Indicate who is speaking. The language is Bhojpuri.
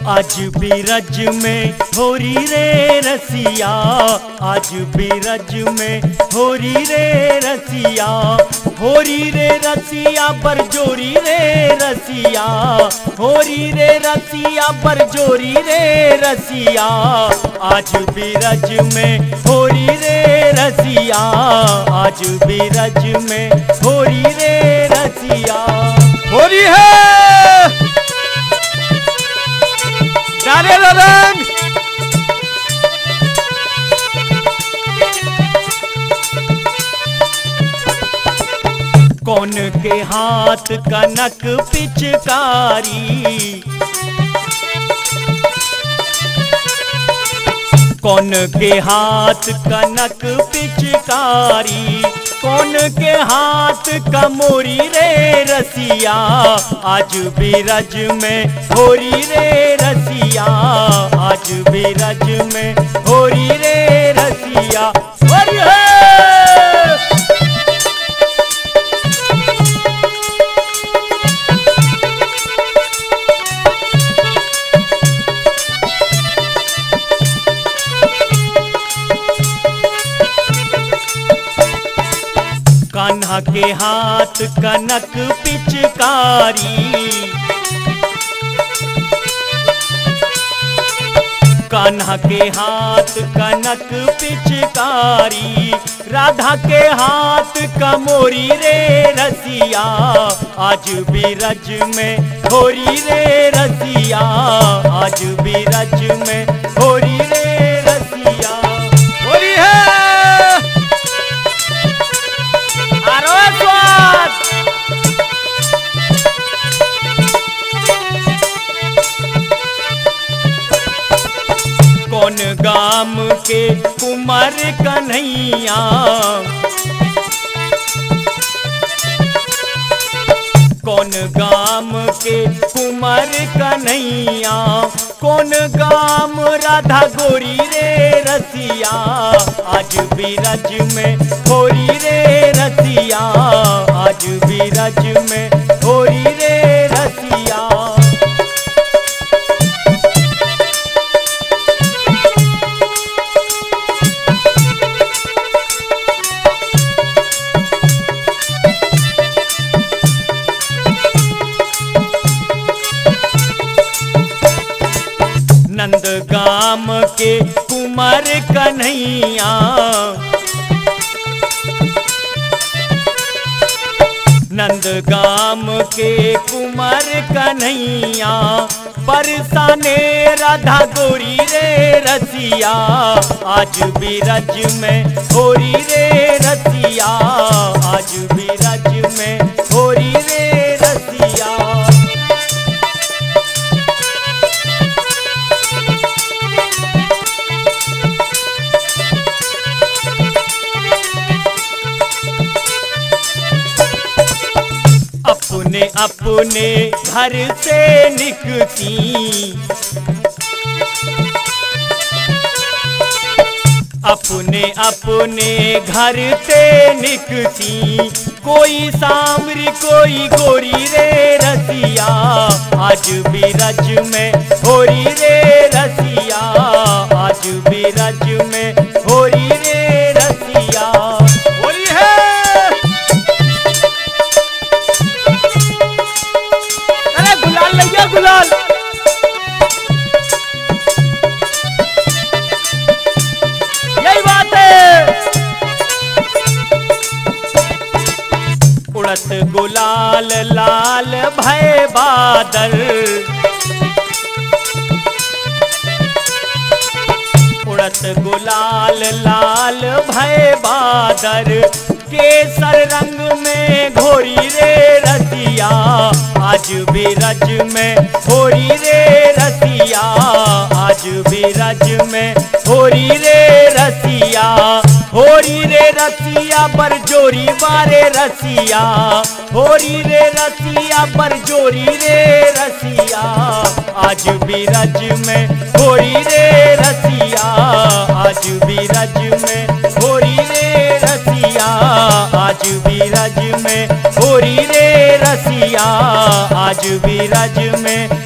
Speaker 1: आज बीरज में होरी रे रसिया, आज बीरज में होरी रे रसिया, होरी रे रसिया बरजोरी रे रसिया, होरी रे रसिया बरजोरी रे रसिया, आज बीरज में होरी रे रसिया, आज बीरज में होरी रे रसिया।
Speaker 2: होरी है डाले रंग
Speaker 1: कौन के हाथ कनक पिचकारी, कौन के हाथ कनक पिचकारी, कौन के हाथ कमोरी रे रसिया, आज बीरज में होरी रे रसिया, आज बीरज में होरी रे रसिया। होरी है कान्हा के हाथ कनक पिचकारी, कान्हा के हाथ कनक पिचकारी, राधा के हाथ कमोरी रे रसिया, आज बीरज में होरी रे रसिया, आज बीरज में होरी रे रसिया।
Speaker 2: होरी है
Speaker 1: कौन गाम के कुमार कन्हैया, कौन गाम के कुमार कन्हैया, कौन गाम राधा गोरी रे रसिया, आज बीरज में होरी रे रसिया, आज बीरज में होरी रे रसिया। नंद गाम के कुमार कन्हैया, नंद गाम के कुमार कन्हैया, बरसाने राधा गोरी रे रसिया, आज बीरज में होरी रे रसिया, आज बीरज में होरी रे रसिया। अपने अपने घर से निकती, अपने अपने घर से निकती, कोई सांवरी कोई गोरी रे रसिया, आज बीरज में होरी रे रसिया, आज बीरज में होरी रे रसिया।
Speaker 2: होरी है गुलाल लैया गुलाल यही बात है।
Speaker 1: उड़त गुलाल लाल भय बादल, उड़त गुलाल लाल भय बादल, केसर रंग में घोरी रे रसिया, आज बीरज में होरी रे रसिया, आज बीरज में होरी रे रसिया, होरी रे रसिया बरजोरी बारे रसिया, होरी रे रसिया बरजोरी रे रसिया, आज बीरज में होरी रे रसिया, आज बीरज में होरी रे रसिया, आज बीरज में होरी रे रसिया, आज बीरज में